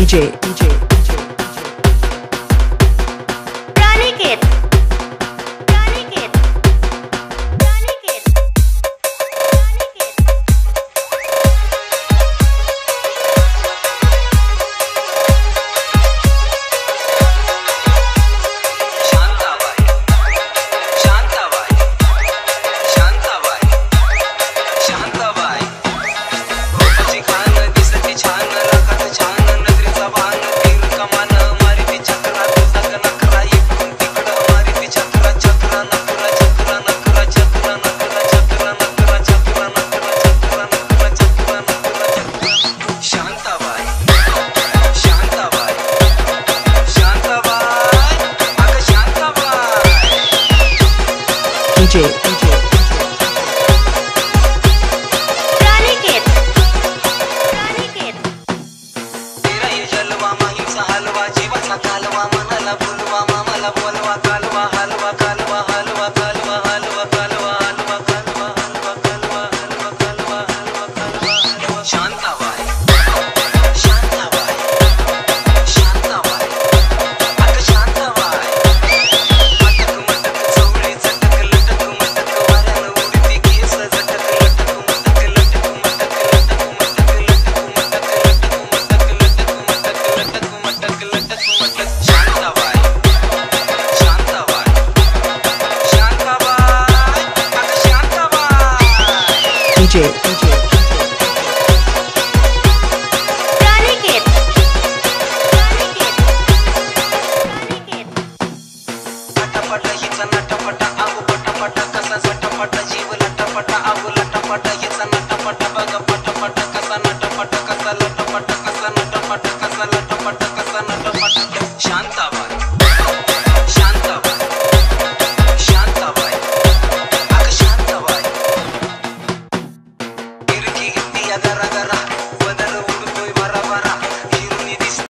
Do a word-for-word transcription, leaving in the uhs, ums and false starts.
DJ, DJ, DJ, Raniket, Raniket, Raniket, Raniket. Shantabai, Shantabai, Shantabai, Shantabai. रूपाची Khan दिसते छान, राखात छान नजरेचा बाण, तीर कमान मारिती चक्रा, तुझा नखरा इकडून तिकडं मारिती चक्रा, चक्रा नखरा, चक्रा नखरा, चक्रा नखरा, चक्रा नखरा, चक्रा नखरा, चक्रा नखरा, चक्रा नखरा, चक्रा. शांताबाई, शांताबाई, शांताबाई, अगं Shantabai. DJ, DJ, Raniket, Raniket. तेरा ये जलवा माहीचा हलवा, जीवाचा कालवा, मनाला बोलवा, मामाला बोलवा, कालवा हलवा, कालवा हलवा, कालवा हलवा, कालवा हलवा, कालवा हलवा, कालवा हलवा, कालवा हलवा, कालवा हलवा. शांताबाई, शांताबाई, शांताबाई, अगं शांताबाई. मटक मटक चवळी चटक लटक मटक, वाऱ्यानं उडती केस झटक लटक मटक, लटक मटक, लटक मटक, लटक मटक, लटक मटक, लटक मटक, लटक मटक, लटक मटक. शांताबाई, शांताबाई, शांताबाई, अगं Shantabai. DJ, DJ, Raniket, Raniket, Raniket. पटापट हिचा नटापटा, आगो पटापटा कसा झटापटा, जीव लटापटा, आगो लटापटा हिचा नटापटा, बघा पटापटा कसा नटापटा, कसा लटापटा, कसा नटापटा, कसा लटापटा, कसा नटापटा. शांताबाई, शांताबाई, शांताबाई, अगं शांताबाई. तिरकी घेतली या घरात